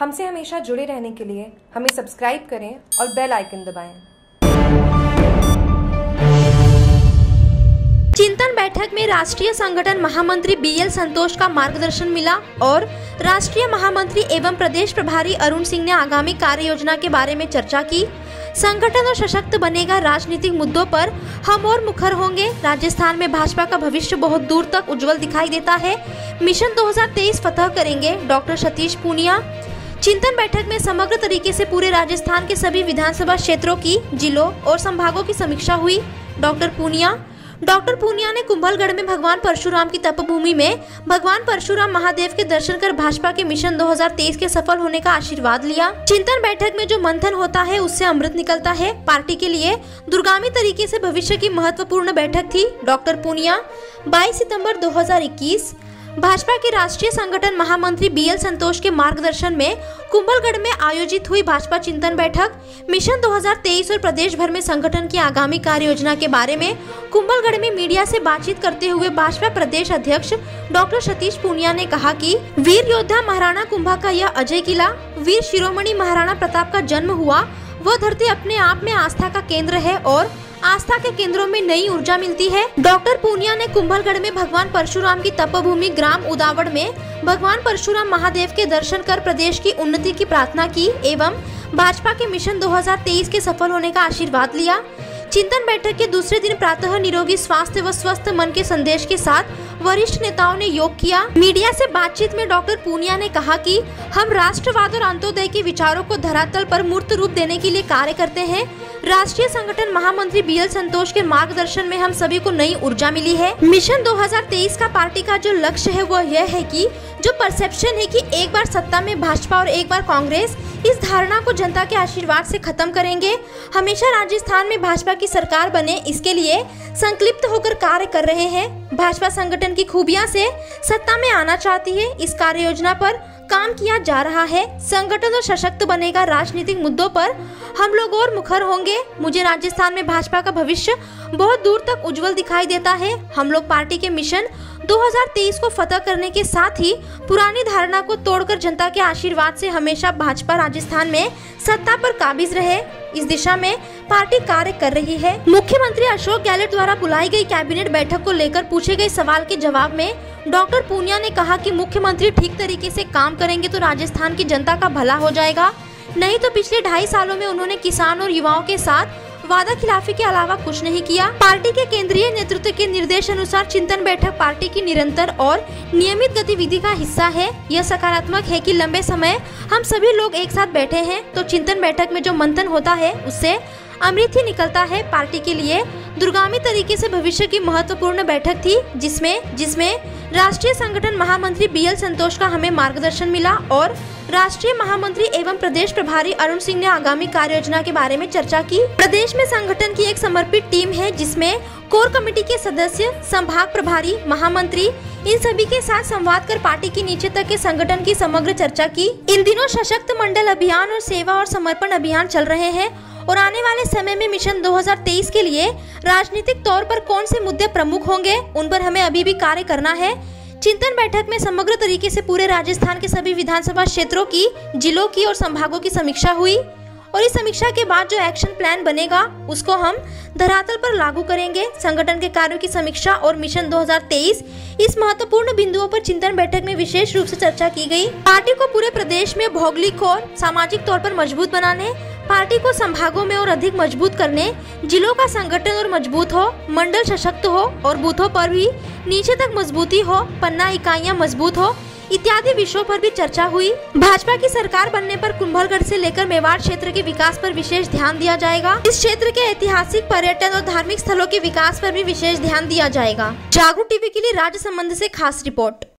हमसे हमेशा जुड़े रहने के लिए हमें सब्सक्राइब करें और बेल आइकन दबाएं। चिंतन बैठक में राष्ट्रीय संगठन महामंत्री बीएल संतोष का मार्गदर्शन मिला और राष्ट्रीय महामंत्री एवं प्रदेश प्रभारी अरुण सिंह ने आगामी कार्य योजना के बारे में चर्चा की। संगठन और सशक्त बनेगा, राजनीतिक मुद्दों पर हम और मुखर होंगे। राजस्थान में भाजपा का भविष्य बहुत दूर तक उज्जवल दिखाई देता है। मिशन 2023 फतह करेंगे, डॉक्टर सतीश पूनिया। चिंतन बैठक में समग्र तरीके से पूरे राजस्थान के सभी विधानसभा क्षेत्रों की, जिलों और संभागों की समीक्षा हुई। डॉक्टर पूनिया ने कुंभलगढ़ में भगवान परशुराम की तपभूमि में भगवान परशुराम महादेव के दर्शन कर भाजपा के मिशन 2023 के सफल होने का आशीर्वाद लिया। चिंतन बैठक में जो मंथन होता है उससे अमृत निकलता है। पार्टी के लिए दूरगामी तरीके से भविष्य की महत्वपूर्ण बैठक थी। डॉक्टर पूनिया 22 सितंबर 2021 भाजपा के राष्ट्रीय संगठन महामंत्री बीएल संतोष के मार्गदर्शन में कुंभलगढ़ में आयोजित हुई भाजपा चिंतन बैठक मिशन 2023 और प्रदेश भर में संगठन की आगामी कार्य योजना के बारे में कुंभलगढ़ में मीडिया से बातचीत करते हुए भाजपा प्रदेश अध्यक्ष डॉक्टर सतीश पूनिया ने कहा कि वीर योद्धा महाराणा कुंभा का यह अजय किला, वीर शिरोमणि महाराणा प्रताप का जन्म हुआ, वह धरती अपने आप में आस्था का केंद्र है और आस्था के केंद्रों में नई ऊर्जा मिलती है। डॉक्टर पूनिया ने कुंभलगढ़ में भगवान परशुराम की तपभूमि ग्राम उदावड़ में भगवान परशुराम महादेव के दर्शन कर प्रदेश की उन्नति की प्रार्थना की एवं भाजपा के मिशन 2023 के सफल होने का आशीर्वाद लिया। चिंतन बैठक के दूसरे दिन प्रातः निरोगी स्वास्थ्य व स्वस्थ मन के संदेश के साथ वरिष्ठ नेताओं ने योग किया। मीडिया से बातचीत में डॉक्टर पूनिया ने कहा कि हम राष्ट्रवाद और अंत्योदय के विचारों को धरातल पर मूर्त रूप देने के लिए कार्य करते हैं। राष्ट्रीय संगठन महामंत्री बीएल संतोष के मार्गदर्शन में हम सभी को नई ऊर्जा मिली है। मिशन 2023 का पार्टी का जो लक्ष्य है वह यह है कि जो परसेप्शन है कि एक बार सत्ता में भाजपा और एक बार कांग्रेस, इस धारणा को जनता के आशीर्वाद से खत्म करेंगे। हमेशा राजस्थान में भाजपा की सरकार बने, इसके लिए संकल्पित होकर कार्य कर रहे हैं। भाजपा संगठन की खूबियां से सत्ता में आना चाहती है। इस कार्य योजना पर काम किया जा रहा है। संगठन और सशक्त बनेगा, राजनीतिक मुद्दों पर हम लोग और मुखर होंगे। मुझे राजस्थान में भाजपा का भविष्य बहुत दूर तक उज्जवल दिखाई देता है। हम लोग पार्टी के मिशन 2023 को फतह करने के साथ ही पुरानी धारणा को तोड़कर जनता के आशीर्वाद से हमेशा भाजपा राजस्थान में सत्ता पर काबिज रहे, इस दिशा में पार्टी कार्य कर रही है। मुख्यमंत्री अशोक गहलोत द्वारा बुलाई गई कैबिनेट बैठक को लेकर पूछे गए सवाल के जवाब में डॉक्टर पूनिया ने कहा कि मुख्यमंत्री ठीक तरीके से काम करेंगे तो राजस्थान की जनता का भला हो जाएगा, नहीं तो पिछले 2.5 सालों में उन्होंने किसान और युवाओं के साथ वादा खिलाफी के अलावा कुछ नहीं किया। पार्टी के केंद्रीय नेतृत्व के निर्देश अनुसार चिंतन बैठक पार्टी की निरंतर और नियमित गतिविधि का हिस्सा है। यह सकारात्मक है कि लंबे समय हम सभी लोग एक साथ बैठे हैं तो चिंतन बैठक में जो मंथन होता है उससे अमृत ही निकलता है। पार्टी के लिए दूरगामी तरीके से भविष्य की महत्वपूर्ण बैठक थी जिसमें राष्ट्रीय संगठन महामंत्री बीएल संतोष का हमें मार्गदर्शन मिला और राष्ट्रीय महामंत्री एवं प्रदेश प्रभारी अरुण सिंह ने आगामी कार्य योजना के बारे में चर्चा की। प्रदेश में संगठन की एक समर्पित टीम है जिसमें कोर कमेटी के सदस्य, संभाग प्रभारी, महामंत्री, इन सभी के साथ संवाद कर पार्टी की नीचे तक के संगठन की समग्र चर्चा की। इन दिनों सशक्त मंडल अभियान और सेवा और समर्पण अभियान चल रहे हैं और आने वाले समय में मिशन 2023 के लिए राजनीतिक तौर पर कौन से मुद्दे प्रमुख होंगे उन पर हमें अभी भी कार्य करना है। चिंतन बैठक में समग्र तरीके से पूरे राजस्थान के सभी विधानसभा क्षेत्रों की, जिलों की और संभागों की समीक्षा हुई और इस समीक्षा के बाद जो एक्शन प्लान बनेगा उसको हम धरातल पर लागू करेंगे। संगठन के कार्यों की समीक्षा और मिशन 2023 इस महत्वपूर्ण बिंदुओं पर चिंतन बैठक में विशेष रूप से चर्चा की गई। पार्टी को पूरे प्रदेश में भौगोलिक और सामाजिक तौर पर मजबूत बनाने, पार्टी को संभागों में और अधिक मजबूत करने, जिलों का संगठन और मजबूत हो, मंडल सशक्त हो और बूथों पर भी नीचे तक मजबूती हो, पन्ना इकाइयां मजबूत हो इत्यादि विषयों पर भी चर्चा हुई। भाजपा की सरकार बनने पर कुंभलगढ़ से लेकर मेवाड़ क्षेत्र के विकास पर विशेष ध्यान दिया जाएगा। इस क्षेत्र के ऐतिहासिक, पर्यटन और धार्मिक स्थलों के विकास पर भी विशेष ध्यान दिया जाएगा। जागरूक टीवी के लिए राज्य संबंध से खास रिपोर्ट।